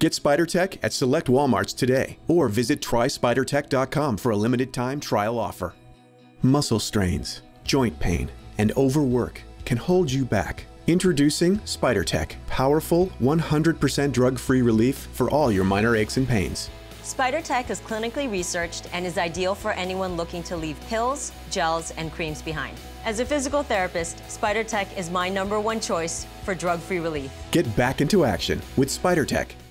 Get Spidertech at select Walmarts today or visit tryspidertech.com for a limited time trial offer. Muscle strains, joint pain, and overwork can hold you back. Introducing Spidertech, powerful 100% drug-free relief for all your minor aches and pains. Spidertech is clinically researched and is ideal for anyone looking to leave pills, gels, and creams behind. As a physical therapist, Spidertech is my #1 choice for drug-free relief. Get back into action with Spidertech.